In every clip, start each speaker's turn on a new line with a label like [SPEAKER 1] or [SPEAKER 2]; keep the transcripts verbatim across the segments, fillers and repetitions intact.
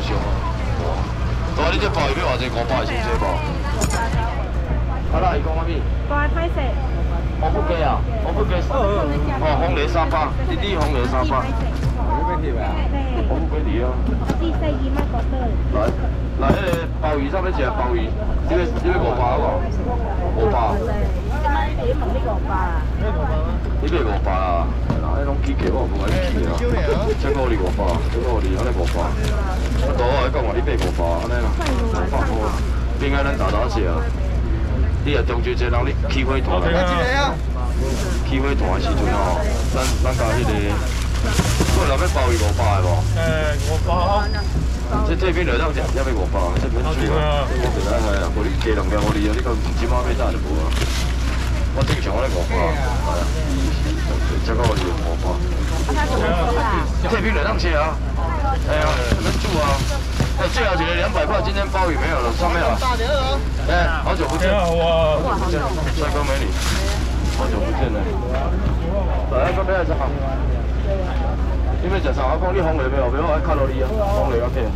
[SPEAKER 1] 俗哦。哇！你这鲍鱼要偌济？五百是唔济无？啊啦，伊讲啥物？
[SPEAKER 2] 大歹势。
[SPEAKER 1] 红不鸡啊？红不鸡。哦，红梨三百，滴滴红梨三百。红不鸡啊？红不鸡啊？
[SPEAKER 2] 四四二蚊個對。
[SPEAKER 1] 來來，迄個鮑魚差唔多食鮑魚，呢個呢個五百好無？五百。你問呢個五百啊？呢個五百啊？嗱，呢種機器我唔係機器啊。這個我哋五百，這個我哋安尼五百。我到我講話你買五百，安尼啦，五百好。點解咱大打食啊？你若中秋節人你起火團，起火團的時陣吼，咱咱甲迄個，我若要鮑魚五百個無？誒，五百。这这边来当食，也要五百，这边煮啊，我本来系啊，我哋鸡两条我哋啊，呢个唔知马咩单就冇啊。我正常我咧五百，系啊，这个我哋五百。这边来当吃啊，系啊，怎么煮啊？哎，最后一个两百块，今天鲍鱼没有了，上面了。哎，好久不见，哇，好久不见，帅哥美女，好久不见了。来，准备来吃好。你要食啥？我讲你红梨袂好，袂好爱卡路里啊，红梨较甜。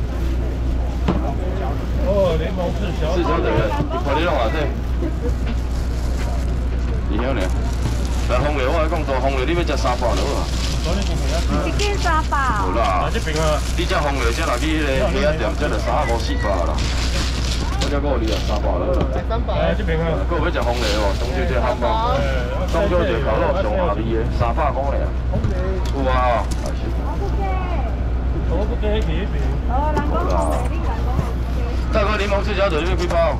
[SPEAKER 1] 哦，柠檬四小四小对个，看你弄啊这。二晓呢？来红梨，我来讲做红梨，你要食三百就好啊。一斤三百。好啦。这边啊，你食红梨，这若去迄个鸡仔店，这就三百五四百啦。我这个你啊三百了。三百。哎，这边啊。个要食红梨哦，中秋节汉堡，中秋节烤肉上下味的，三百块咧。有啊。我不给几饼。哦，人工红梨，你人工红梨。大哥，柠檬四小腿你要几包？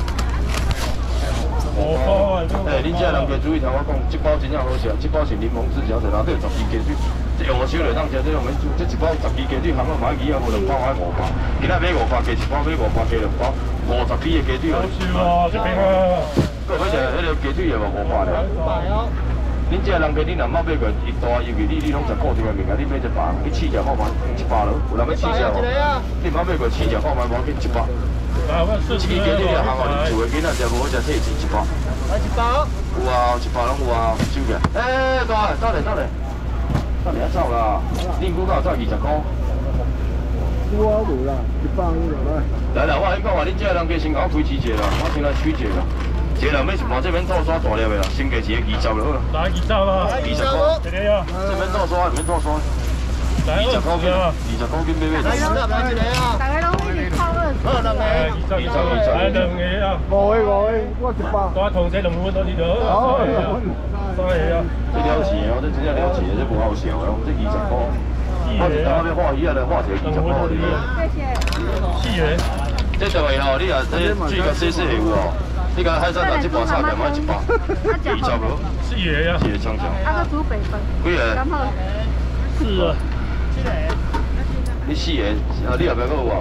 [SPEAKER 1] 五包。哎，恁这人家注意听我讲，这包真正好食，这包是柠檬四小腿，内底有十支鸡腿，这用我手来当吃，这用免煮，这一包十支鸡腿，含个买鱼啊，无两包买五包。今仔买五包，加一包买五包，加两包，五十支的鸡腿哦。是啊，这边啊。个要食迄个鸡腿的无五百了。五百哦。恁这人家，恁若冇买过一大尤其你你拢食固定的物件，你买一百，你试食看卖一百咯。有人要试食无？你冇买过试食看卖，无要紧一百。一支鸡你若行哦，你厝的囡仔食无好食，退钱一百。来一包。有啊，一百拢有啊，收起来。哎，大来，倒来，倒来，倒来啊走啦！恁估到走二十块。有啊有啦，一百有啦。来啦，我跟你讲话，恁这人家先甲我开市者啦，我先来取者啦。一个人要是往这边倒刷大粒的啦，先加一个二十就好啦。来二十啦，二十块，一个啊。这边倒刷，这边倒刷。二十块斤，二十块斤买买。来两个，来一个啊。大家拢一扣二。好，两个。二十，二十，二十。来两个啊。五个，五个，我一百。大同这两碗都是得。好。三个啊。这了钱哦，这真正了钱，这不好笑哦，这二十块。我是当要画鱼啊，来画一个二十块的。谢谢。四个。这等下吼，你啊，这水甲洗洗会有哦。你讲海产拿一包炒起来买一包，二十无？四个啊，四个长长。啊，个煮白饭。几个？四个。七个。你四个，啊，你后边个有无？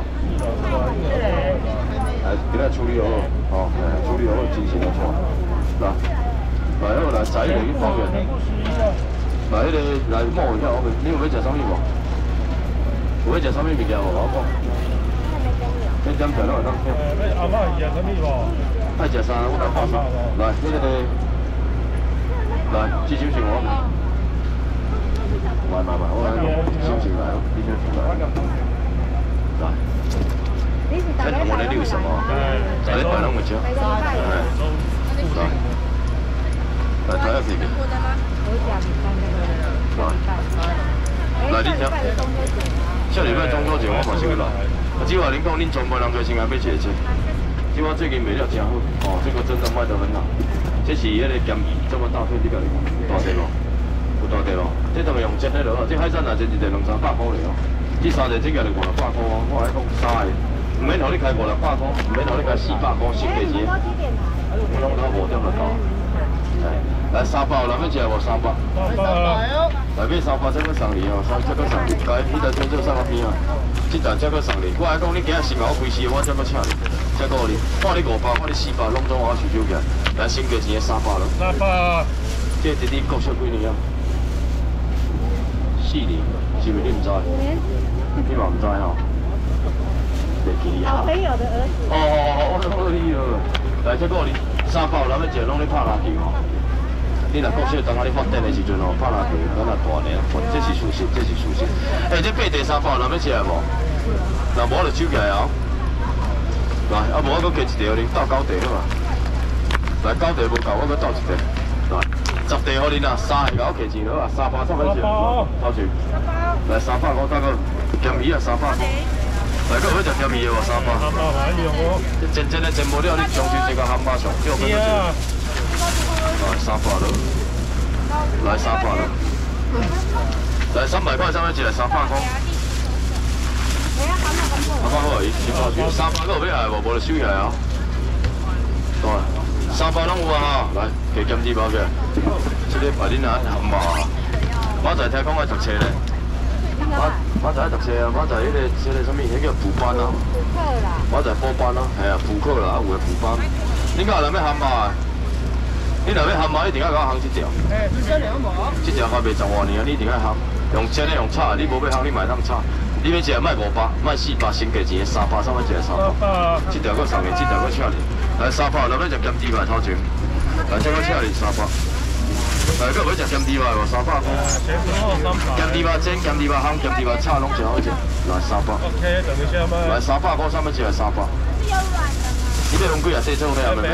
[SPEAKER 1] 来，今仔处理好，哦，处理好，真心来做。来，来好来，仔嚟去方便。来，迄个来摸一下，我们你有要食啥物无？有要食啥物物件无？我讲。先点菜咯，当先。阿妈要啥物无？爱食啥，我来画啥。来，这个，来，这首先我。来来来，我来首先来，你先来。来。这同我来六十嘛，在你台拢会吃。来，来睇下片片。来，来你听。下礼拜中秋节我嘛是去来，啊，只话恁讲恁全部人都先来买一个车。即我最近卖了真好，哦，这个真的卖得很好。这是迄个咸鱼，这么大片，你甲你讲，有大地无？有大地无？这都是用煎的咯，这海产若煎一地两三百块嘞哦。这三地这个就五六百块哦，我来讲三个，唔免互你开五六百块，唔免互你开四百块，新价钱。我拢攞五点就到。来三百，有人要食无？三百。三百哦。来买三百，这个送你哦，三这个送你，来，你台车就送我边啊。这台这个送你，我来讲你今日先甲我开始，我这个请你。这个你，看你五百，看你四百，拢总我收收起来。来，新价钱三百咯。三百。这一日国小几年啊？四年，是不是你唔知？你嘛唔知吼？袂记啊。好朋友的儿子。哦哦哦，我都好你哦。来，这个你三百，人要食拢咧拍篮球吼。你你若国小当下你发展的时阵哦，拍落去敢若大呢，这是事实，这是事实。哎，这八地三包，人要吃来无？若无就收起来哦。来，啊无我搁加一条，恁斗九地好嘛？来九地无够，我搁斗一地。来，十地互恁啊，三个我加钱好啊，三包差不多钱。头前。来三百五，大概咸鱼啊三百五。来，搁有要食咸鱼的无？三百。三百买用哦。真真的真无了，你将军这个汉堡上，叫我跟着来三百了，来三百了，来三百块上面一来三百块。三百块，伊三百个有要来无？无就收起来啊。对，三百拢有啊哈，来加减脂包起来。这个排恁啊汉堡啊，我在听讲爱读册咧。我我在爱读册啊，我在迄个迄个什么，迄个补班啊。补课啦。我在补班啊，系啊，补课啦，啊有诶补班。恁家有人要汉堡啊？你若要汉堡，一定要甲我烘一条。诶，你这条无？这条还袂十外年啊，你一定要烘。用切的用炒的，你无要烘，你买通炒。你要食卖五百，卖四百，先价钱三百，上尾一个三百。这条搁送的，这条搁请你。来三百，若要食咸猪排头前，来这个请你三百。来，搁要食咸猪排无？三百块。咸猪排煎、咸猪排烘、咸猪排炒，拢真好食。来三百。来三百块，上尾一个三百。你要红龟啊？这做咩啊？妹妹？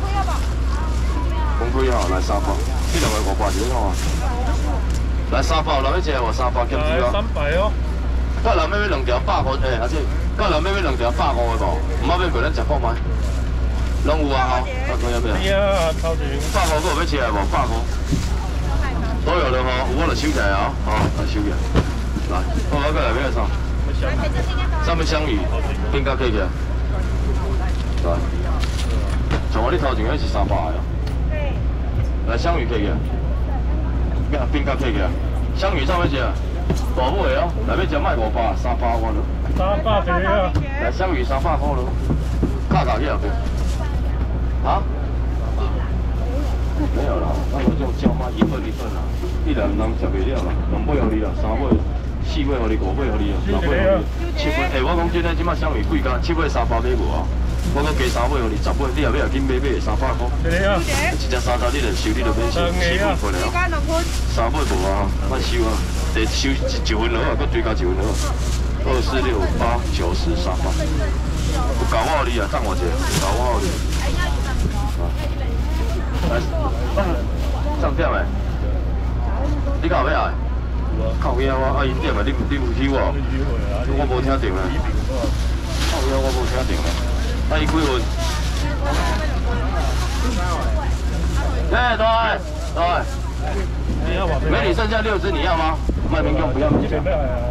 [SPEAKER 1] 红龟吼，来三百。这两个五百一个吼。来三百，若要食无？三百咸猪排。三百哦。甲人要要两条百五，诶，阿姐，甲人要要两条百五的无？唔好要过咱食看卖。拢有啊吼，啊，可以没有？有啊，超全。百五个有要吃的无？百五。都有了吼，有我就收起来啊，好，来收起来。来，我我过来要啥？上面香鱼，冰甲起起来。来，像我你头前迄是三百的哦。对。来，香鱼起起来。咩？冰甲起起来。香鱼上面吃。大尾的哦，内面食卖五百，三百块咯。三百块啊！来香鱼三百块咯，卡卡去后边。啊？没有啦，那我就叫嘛一份一份啦，一人人食袂了啦，两尾互你啦，三尾、四尾互你，五尾互你啦，六尾互你，七尾。诶，我讲真诶，即摆香鱼贵甲七尾三百买无啊？我讲加三尾互你，十尾你后尾也紧买买三百块。一只三十你就收，你就免收，四份份了。三尾无啊，莫收啊。得收一一份落啊，搁追加一份落。二四六八九十三百，有搞我你啊，等我一下，搞我你。来，上点诶？你敢有要来？靠边我啊，因点诶，你你有去无？我无听到咧。靠边我无听到咧。啊，伊几份？哎，对对。美女剩下六只，你要吗？卖民工不要，这边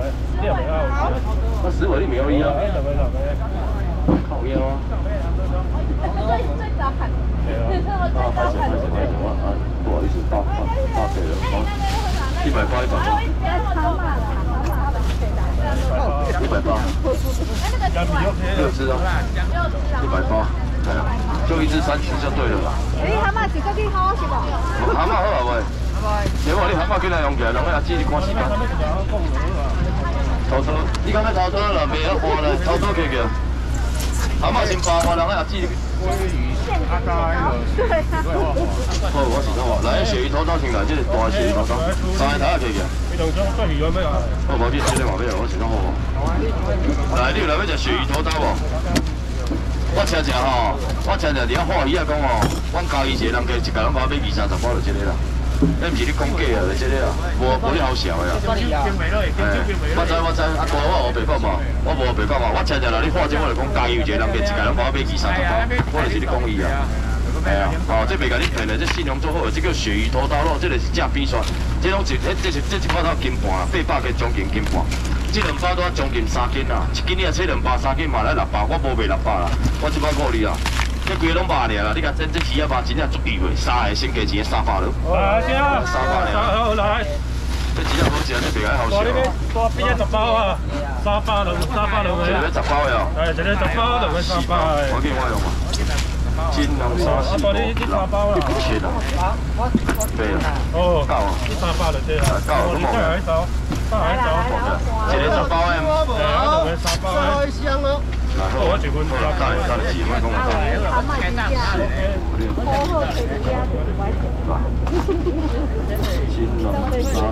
[SPEAKER 1] 那十尾你没有一啊？靠腰啊！啊，拍手拍手拍手啊！不好意思，大大大腿了，一百八一百八。一百八。六只哦，一百八。哎呀，就一只三曲就对了啦。你蛤蟆是个几好是吧？蛤蟆好啊喂。结果你蛤蟆起来用起来，人家只是看时间。偷偷，你敢要偷偷啦？袂晓换啦，偷偷起去。蛤蟆先八块，人家只。鲑鱼、阿加迄个。好，我是讲话，来鳕鱼头刀先来，这是大鳕鱼头刀，三个头仔起去。你两张鲅鱼要咩啊？我无去这个话咩，我是讲好无。来，你有来要食鳕鱼头刀无？我请食吼，我请食伫遐欢喜啊讲吼，阮家己一个人加一家拢甲我买二三十包就这个啦。那毋是你讲假啊，就这个啊，无无你好笑的啊。我知我知，啊大我学白讲嘛，我无学白讲嘛，我请食啦，你化妆我就讲家己有一个人加一家拢甲我买二三十包，我就是你讲伊啊。系啊，哦，这袂甲你骗的，这信用做好的，这叫鳕鱼头刀肉，这个是正比算，这种一，这是这一包头斤半，八百个将近斤半。这两包都将近三斤啦，一斤你啊切两包，三斤嘛来六百，我无卖六百啦，我这摆五二啦。这规个拢百尔啦，你看这这鱼啊肉真正足贵个，三个先价钱三百了。来，三百了。好来。这真正好食，这袂解好笑。多边十包啊，三百两，三百两个。一个十包呀。哎，一个十包，两个三百。我给我用嘛。金两三四五六七啦。对啦。哦。够啊。三百就对啦。够，咁冇嘅。再来一包。再来一包。一个十包诶。哎，两个三包诶。太香了。 然后我结婚，好了，大人大人喜欢跟我讲。
[SPEAKER 2] 好买一家，好好可以家的外头。
[SPEAKER 1] 新啦，啊，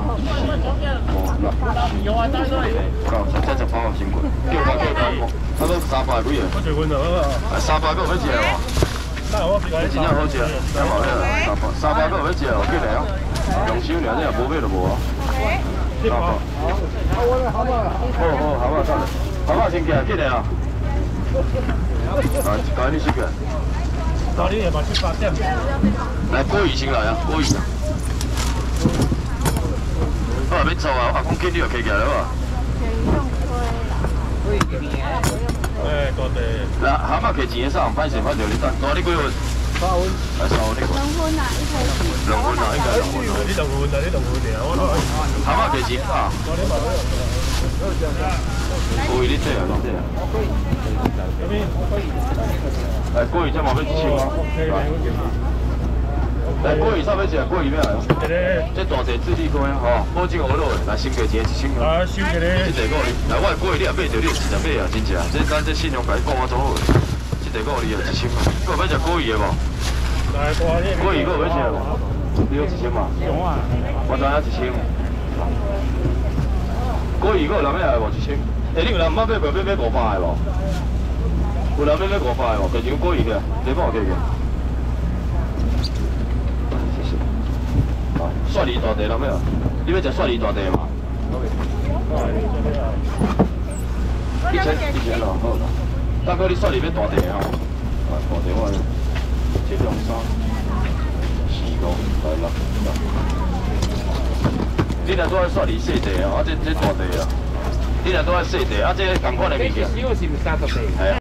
[SPEAKER 1] 五六七，九十，这十包啊，辛苦。叫我叫我，差不多三百几啊。我结婚了，啊，三百个有要食哦。真正好食，真好吃，三百三百个有要食哦，过来哦。用手尔，你若无买就无啊。三百。好，好，好嘛，等下，好嘛，先起来，起来啊。啊，赶紧先起来。到你也嘛七八点。来，郭宇先来啊，郭宇啊。我也要做啊，我阿公见你就起起来了哇。哎，大地。那蛤蟆摕钱的啥？歹势，反正你等，大你几分？三分。来三分你过。两分啊，一开始。两分啊，应该两分啊。你两分啊，你两分尔，我蛤蟆摕钱啥？郭宇，你这啊，你这啊。来，郭宇这嘛要一千啊。来，郭宇啥要食？郭宇要来。这大地智力高啊，吼，保证我落的。来，先给钱一千啊。啊，先给你。这地个哩，来，我郭宇你也买着，你直接买啊，真正。这咱这信用卡讲我做好的。这地个哩啊，一千啊。你有要食郭宇的无？来，郭宇，郭宇要食无？你有一千嘛？有啊。我知影一千。郭宇，有人要来无？一千。哎，你有人要买买买买五百的无？有人要买五百的无？摕张郭宇去，你帮我摕去。蒜梨大地了没有？你要食蒜梨大地嘛？一千一千咯，好啦。大哥，你蒜梨要大地吼？啊，大地我七两三四五六六。你若都爱蒜梨细地哦，啊这这大地啊。你若都爱细地，啊这同款的物件。